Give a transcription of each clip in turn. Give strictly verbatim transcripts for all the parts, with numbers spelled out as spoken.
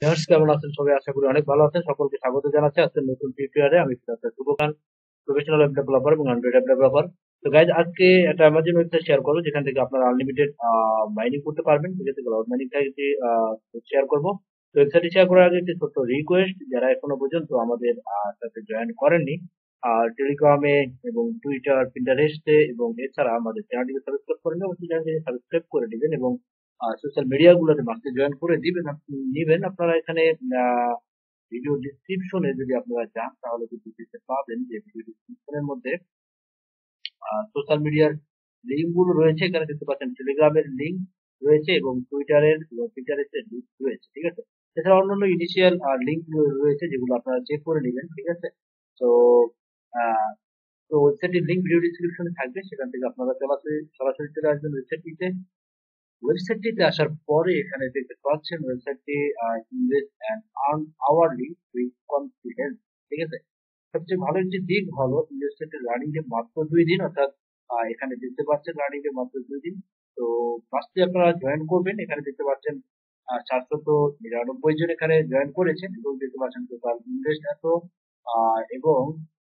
Viewers কেমন আছেন সবাই? আশা করি অনেক ভালো আছেন। সকলকে স্বাগত জানাচ্ছি আজকের নতুন টিউটোরিয়ালে। আমি আপনার Shubho Khan, professional web developer এবং অ্যান্ড্রয়েড অ্যাপ ডেভেলপার। তো গাইজ আজকে একটা অ্যামাজন ওয়েবসাইট শেয়ার করবো যেখান থেকে আপনারা আনলিমিটেড মাইনিং করতে পারবেন। ঠিক আছে, ক্লাউড মাইনিং থেকে শেয়ার করবো। তো ওয়েবসাইটটি শেয়ার করার আগে একটি ছোট্ট রিকোয়েস্ট, যারা এখনো পর্যন্ত আমাদের আহ, সাথে জয়েন করেননি, আর টেলিগ্রামে এবং টুইটার, পিন্টারেস্টে এবং এছাড়া আমাদের চ্যানেলটিকে সাবস্ক্রাইব করেন, অবশ্যই চ্যানেলটিকে সাবস্ক্রাইব করে দিবেন এবং সোশ্যাল মিডিয়া গুলোতে মাস্টে জয়েন করে দিবেন। আপনি নিবেন আপনারা এখানে ভিডিও ডিসক্রিপশনে যদি আপনারা যান তাহলে কিন্তু দেখতে পাবেন যে ভিডিও ডিসক্রিপশনের মধ্যে সোশ্যাল মিডিয়ার লিঙ্ক গুলো রয়েছে। এখানে দেখতে পাচ্ছেন টেলিগ্রামের লিঙ্ক রয়েছে এবং টুইটারের এবং পিন্টারেস্টের লিঙ্ক রয়েছে। ঠিক আছে, এছাড়া অন্যান্য ইনিশিয়াল লিঙ্ক রয়েছে যেগুলো আপনারা চেক করে নেবেন। ঠিক আছে, তো আহ, তো ওয়েবসাইটের লিঙ্ক ভিডিও ডিসক্রিপশনে থাকবে, সেখান থেকে আপনারা সরাসরি সরাসরি চলে আসবেন ওয়েবসাইটটিতে। ওয়েবসাইটটিতে আসার পরে এখানে দেখতে পাচ্ছেন ওয়েবসাইটটি invest and earn hourly with confidence. ঠিক আছে, সবচেয়ে ভালো একটি দিক হলো ওয়েবসাইটের রানিং এ মাত্র দুই দিন, অর্থাৎ আহ, এখানে দেখতে পাচ্ছেন রানিং এ মাত্র দুই দিন। তো ফার্স্টে আপনারা জয়েন করবেন, এখানে দেখতে পাচ্ছেন চারশত নিরানব্বই জন এখানে জয়েন করেছেন এবং দেখতে পাচ্ছেন টোটাল ইনভেস্ট এত আহ, এবং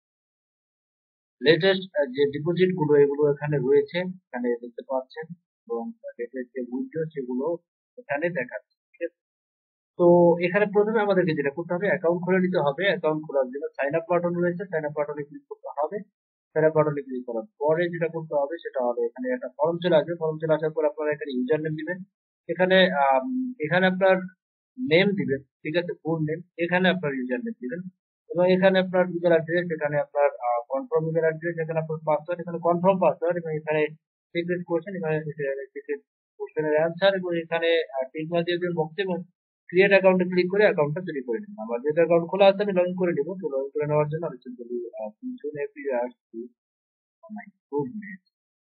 লেটেস্ট যে ডিপোজিট গুলো এগুলো এখানে রয়েছে, এখানে দেখতে পাচ্ছেন এবং লেটেস্ট যে উইথড্র সেগুলো এখানে দেখাচ্ছে। ঠিক আছে, তো এখানে প্রথমে আমাদেরকে যেটা করতে হবে, অ্যাকাউন্ট খুলে নিতে হবে। অ্যাকাউন্ট খোলার জন্য সাইন আপ বাটন রয়েছে, সাইন আপ বাটনে ক্লিক করতে হবে। সাইন আপ বাটনে ক্লিক করার পরে যেটা করতে হবে সেটা হলো এখানে একটা ফর্ম চলে আসবে। ফর্ম চলে আসার পর আপনারা এখানে ইউজার নেম দিবেন। এখানে আম, এখানে আপনার নেম দিবেন। ঠিক আছে, ফুল নেম, এখানে আপনার ইউজার নেম দিবেন এবং এখানে আপনার ইমেল অ্যাড্রেস, এখানে আপনার কনফার্ম ইমেল অ্যাড্রেস, এখানে আপনার পাসওয়ার্ড, এখানে কনফার্ম পাসওয়ার্ড এবং এখানে সিক্রেট কোশ্চেন, এখানে সিক্রেট কোশ্চেনের অ্যান্সার এবং এখানে টিক মার্ক দিয়ে দেবেন বক্সে এবং ক্রিয়েট অ্যাকাউন্টে ক্লিক করে অ্যাকাউন্টটা তৈরি করে নিন। আমার যেটা অ্যাকাউন্ট খোলা আছে আমি লগ ইন করে নেবো। তো লগ ইন করে নেওয়ার জন্য আমি সিম্পলি পিছনে ফিরে আসছি। মাই গুডনেস,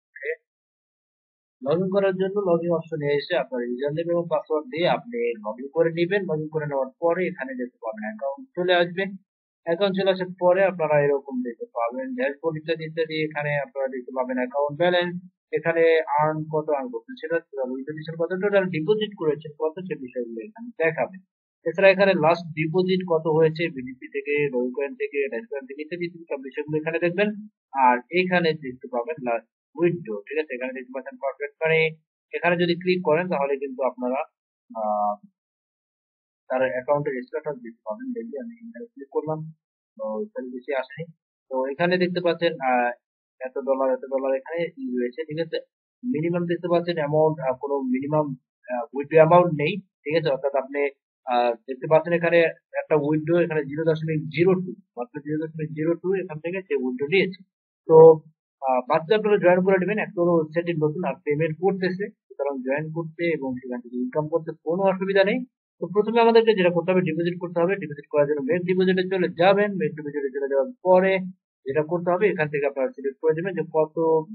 লগ ইন করার জন্য লগ ইন অপশনে এসে আপনার ইউজার নেম এবং পাসওয়ার্ড দিয়ে আপনি লগ ইন করে নেবেন। লগ ইন করে নেওয়ার পরে এখানে দেখতে পাবেন অ্যাকাউন্ট চলে আসবে। অ্যাকাউন্ট চলে আসার পরে আপনারা এরকম দেখতে পাবেন ড্যাশবোর্ড ইত্যাদি ইত্যাদি। এখানে আপনারা দেখতে পাবেন অ্যাকাউন্ট ব্যালেন্স, এখানে আর্ন কত আর্ন করছেন সেটা, উইথড্র কত, টোটাল ডিপোজিট করেছেন কত, সে বিষয়গুলো এখানে দেখাবে। এছাড়া এখানে লাস্ট ডিপোজিট কত হয়েছে বিডিপি থেকে, ডোজকয়েন থেকে, ড্যাশকয়েন থেকে ইত্যাদি ইত্যাদি সব বিষয়গুলো এখানে দেখবেন। আর এখানে দেখতে পাবেন লাস্ট উইথড্র। ঠিক আছে, এখানে দেখতে পাচ্ছেন পারফেক্ট মানি। এখানে যদি ক্লিক করেন তাহলে কিন্তু আপনারা আহ, তার অ্যাকাউন্টের স্ট্যাটাস দেখতে পাবেন। দেখি আমি এখানে ক্লিক করলাম, তো এখানে বেশি আসেনি। তো এখানে দেখতে পাচ্ছেন আহ, এত ডলার এত ডলার এখানে ই রয়েছে। ঠিক আছে, মিনিমাম দেখতে পাচ্ছেন অ্যামাউন্ট, কোনো মিনিমাম উইথড্র অ্যামাউন্ট নেই। ঠিক আছে, অর্থাৎ আপনি আহ, দেখতে পাচ্ছেন এখানে একটা উইথড্র এখানে জিরো দশমিক জিরো টু, মাত্র জিরো দশমিক জিরো টু এখান থেকে সে উইথড্র নিয়েছে। তো বাচ্চা আপনারা জয়েন করে নেবেন। একটা ওয়েবসাইটটি নতুন আর পেমেন্ট করতেছে, সুতরাং জয়েন করতে এবং সেখান থেকে ইনকাম করতে কোনো অসুবিধা নেই। তো প্রথমে আমাদেরকে যেটা করতে হবে, ডিপোজিট করতে হবে। ডিপোজিট করার জন্য মেক ডিপোজিটে চলে যাবেন। মেক ডিপোজিটে চলে যাওয়ার পরে যেটা করতে হবে, এখান থেকে আপনারা সিলেক্ট করে দেবেন যে কত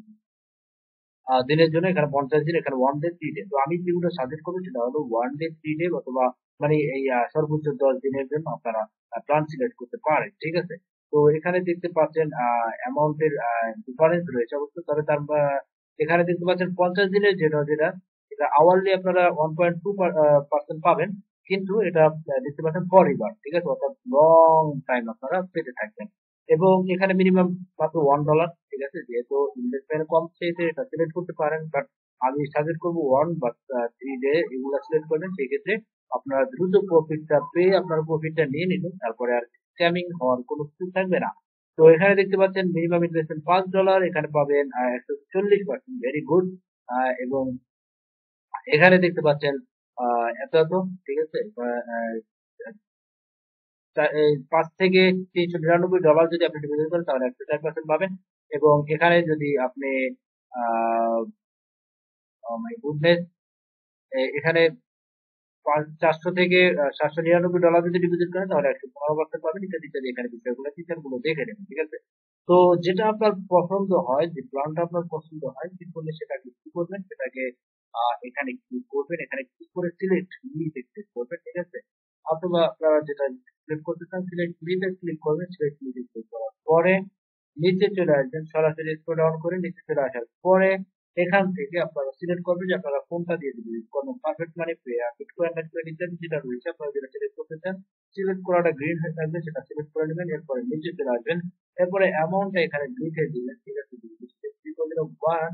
আহ, দিনের জন্য। এখানে পঞ্চাশ দিন, এখানে ওয়ান ডে থ্রি ডে। তো আমি যেগুলো সাজেস্ট করবো সেটা হলো ওয়ান ডে থ্রি ডে অথবা মানে এই আহ, সর্বোচ্চ দশ দিনের জন্য আপনারা প্ল্যান সিলেক্ট করতে পারেন। ঠিক আছে, তো এখানে দেখতে পাচ্ছেন অ্যামাউন্টের ডিফারেন্স রয়েছে অবশ্য, তবে তার আহ, এখানে দেখতে পাচ্ছেন পঞ্চাশ দিনের যেটা যেটা এটা আওয়ারলি আপনারা ওয়ান পয়েন্ট টু পার্সেন্ট পাবেন, কিন্তু এটা আহ, দেখতে পাচ্ছেন ফরইভার। ঠিক আছে, অর্থাৎ লং টাইম আপনারা পেতে থাকবেন এবং এখানে মিনিমাম মাত্র ওয়ান ডলার। ঠিক আছে, যেহেতু ইনভেস্টমেন্ট কম সেহেতু এটা সিলেক্ট করতে পারেন, বাট আমি সাজেস্ট করবো ওয়ান বা থ্রি ডে এগুলো সিলেক্ট করবেন। সেই ক্ষেত্রে আপনারা দ্রুত প্রফিটটা পেয়ে আপনারা প্রফিটটা নিয়ে নিবেন, তারপরে আর স্ক্যামিং হওয়ার কোনো কিছু থাকবে না। তো এখানে দেখতে পাচ্ছেন মিনিমাম ইনভেস্টমেন্ট পাঁচ ডলার, এখানে পাবেন একশো চল্লিশ পার্সেন্ট, ভেরি গুড। এবং এখানে দেখতে পাচ্ছেন আহ এত এত। ঠিক আছে, আহ, তা- এই পাঁচ থেকে তিনশো নিরানব্বই ডলার যদি আপনি ডিপোজিট করেন তাহলে একশো চার পার্সেন্ট পাবেন। এবং এখানে যদি আপনি আহ মাই গুডনেস, এখানে পাঁচ- চারশো থেকে আহ, সাতশো নিরানব্বই ডলার যদি ডিপোজিট করেন তাহলে একশো পনেরো পার্সেন্ট পাবেন, ইত্যাদি ইত্যাদি। এখানে বিষয়গুলো ফিচার গুলো দেখে নেবেন। ঠিক আছে, তো যেটা আপনার পছন্দ হয়, যে প্ল্যানটা আপনার পছন্দ হয়, ঠিক করলে সেটাকে কি করবেন, সেটাকে আহ, এখানে ক্লিক করবেন। এখানে ক্লিক করে সিলেক্ট লিতে ক্লিক করবেন। ঠিক আছে, অথবা আপনারা যেটা সিলেক্ট করতে চান সিলেক্ট লিতে ক্লিক করবেন। সিলেক্ট লিতে ক্লিক করার পরে নিচে চলে আসবেন, সরাসরি স্ক্রল ডাউন করে নিচে চলে আসার পরে এখান থেকে আপনারা সিলেক্ট করবেন যে আপনারা কোনটা দিয়ে দিবেন, কোনো perfect money pay, bitcoin netcoin ইত্যাদি যেটা রয়েছে আপনারা যেটা সিলেক্ট করতে চান, সিলেক্ট করাটা গ্রিন হয়ে থাকবে সেটা সিলেক্ট করে নেবেন। এরপরে নিচে চলে আসবেন, এরপরে অ্যামাউন্টটা এখানে লিখে দিবেন, ঠিক আছে। ওয়ান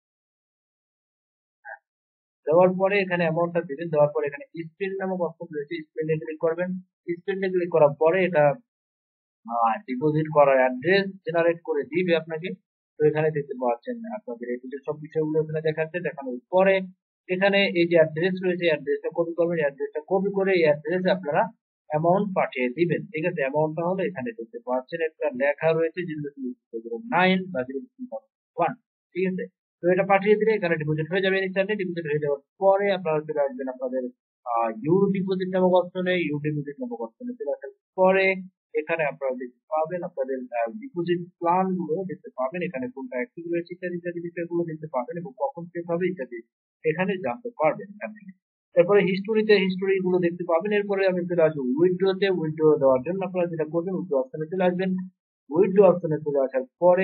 দেওয়ার পরে এখানে অ্যামাউন্টটা দিবেন, দেওয়ার পরে এখানে স্পেন্ড নামক অপশন রয়েছে, স্পেন্ডে ক্লিক করবেন। স্পেন্ডে ক্লিক করার পরে এটা ডিপোজিট করার অ্যাড্রেস জেনারেট করে দিবে আপনাকে। তো এখানে দেখতে পাচ্ছেন আপনাদের এই যে সব বিষয়গুলো এখানে দেখাচ্ছে, দেখানোর পরে এখানে এই যে অ্যাড্রেস রয়েছে অ্যাড্রেসটা কপি করবেন, অ্যাড্রেসটা কপি করে এই অ্যাড্রেসে আপনারা অ্যামাউন্ট পাঠিয়ে দিবেন, ঠিক আছে। অ্যামাউন্টটা হলো এখানে দেখতে পাচ্ছেন একটা লেখা রয়েছে জিরো নাইন বা জিরো ওয়ান, ঠিক আছে। তো এটা পাঠিয়ে দিলে এখানে ডিপোজিট হয়ে যাবে, ইনস্ট্যান্টলি ডিপোজিট হয়ে যাওয়ার পরে আপনারা চলে আসবেন আপনাদের ইউ ডিপোজিট নামক অপশনে, ইউ ডিপোজিট নামক অপশনে চলে আসার পরে এখানে আপনারা দেখতে পাবেন আপনাদের ডিপোজিট প্ল্যান গুলো দেখতে পাবেন, এখানে কোনটা অ্যাক্টিভ রয়েছে ইত্যাদি ইত্যাদি বিষয়গুলো দেখতে পাবেন এবং কখন চেক হবে ইত্যাদি এখানে জানতে পারবেন এখান থেকে। তারপরে হিস্টোরিতে হিস্টোরি গুলো দেখতে পাবেন। এরপরে আমি চলে আসবো উইথড্রোতে, উইথড্রো দেওয়ার জন্য আপনারা যেটা করবেন উইথড্রো অপশনে চলে আসবেন। উইথড্রো অপশনে চলে আসার পরে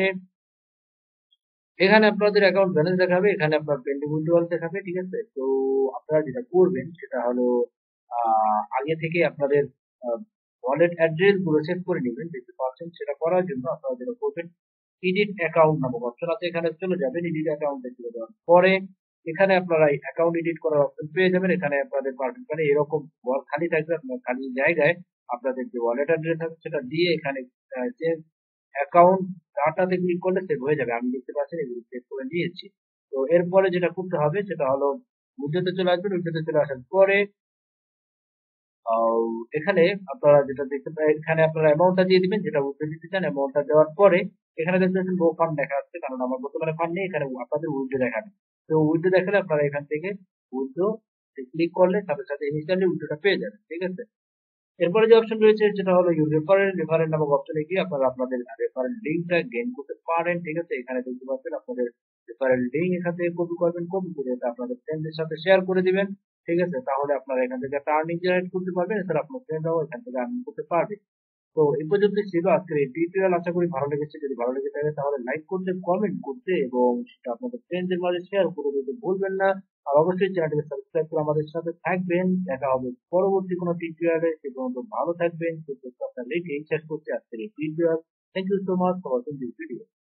এখানে আপনাদের অ্যাকাউন্ট ব্যালেন্স দেখাবে, এখানে আপনার পেন্ডিং উইথড্রয়াল দেখাবে, ঠিক আছে। তো আপনারা যেটা করবেন সেটা হলো আহ, আগে থেকে আপনাদের ওয়ালেট অ্যাড্রেস গুলো সেভ করে নেবেন, দেখতে পাচ্ছেন। সেটা করার জন্য আপনারা যেটা করবেন এডিট অ্যাকাউন্ট নামক অপশন আছে, এখানে চলে যাবেন। এডিট অ্যাকাউন্টে চলে যাওয়ার পরে এখানে আপনারা অ্যাকাউন্ট এডিট করার অপশন পেয়ে যাবেন। এখানে আপনাদের পারবেন মানে এরকম ওয়াল খালি থাকবে, আপনার খালি জায়গায় আপনাদের যে ওয়ালেট অ্যাড্রেস আছে সেটা দিয়ে এখানে চেঞ্জ অ্যাকাউন্ট ডাটাতে ক্লিক করলে সেভ হয়ে যাবে। আমি দেখতে পাচ্ছেন এগুলো সেভ করে নিয়েছি। তো এরপরে যেটা করতে হবে সেটা হলো উইন্ডোতে চলে আসবেন। উইন্ডোতে চলে আসার পরে আহ, এখানে আপনারা যেটা দেখতে পাই এখানে আপনারা অ্যামাউন্টটা দিয়ে দিবেন যেটা উইথড্র দিতে চান। অ্যামাউন্টটা দেওয়ার পরে এখানে দেখতে পাচ্ছেন নো ফান্ড দেখা যাচ্ছে, কারণ আমার বর্তমানে ফান্ড নেই, এখানে আপনাদের উইথড্র দেখাবে। তো উইথড্র দেখালে আপনারা এখান থেকে উইথড্র ক্লিক করলে সাথে সাথে ইনস্ট্যান্টলি উইথড্রটা পেয়ে যাবেন, ঠিক আছে। এরপরে যে অপশন রয়েছে সেটা হলো ইউর রেফারেল, রেফারেল নামক অপশনে গিয়ে আপনারা আপনাদের রেফারেল লিঙ্কটা গেইন করতে পারেন, ঠিক আছে। এখানে দেখতে পাচ্ছেন আপনাদের রেফারেল লিঙ্ক এখান থেকে কপি করবেন, কপি করে এটা আপনাদের ফ্রেন্ডদের সাথে শেয়ার করে দিবেন, ঠিক আছে। তাহলে আপনারা এখান থেকে একটা আর্নিং জেনারেট করতে পারবেন, এছাড়া আপনার ফ্রেন্ডরাও এখান থেকে আর্নিং করতে পারবে। তো এই পর্যন্ত ছিল আজকের এই টিউটোরিয়াল। আশা করি ভালো লেগেছে। যদি ভালো লেগে থাকে তাহলে লাইক করতে, কমেন্ট করতে এবং সেটা আপনাদের ফ্রেন্ডদের মাঝে শেয়ার করে দিতে ভুলবেন না। আর অবশ্যই চ্যানেলটিকে সাবস্ক্রাইব করে আমাদের সাথে থাকবেন। দেখা হবে পরবর্তী কোনো টিউটোরিয়ালে। সে পর্যন্ত ভালো থাকবেন, সুস্থ থাকবেন। শেষ করতে আজকের এই tutorial. Thank you so much for watching this video.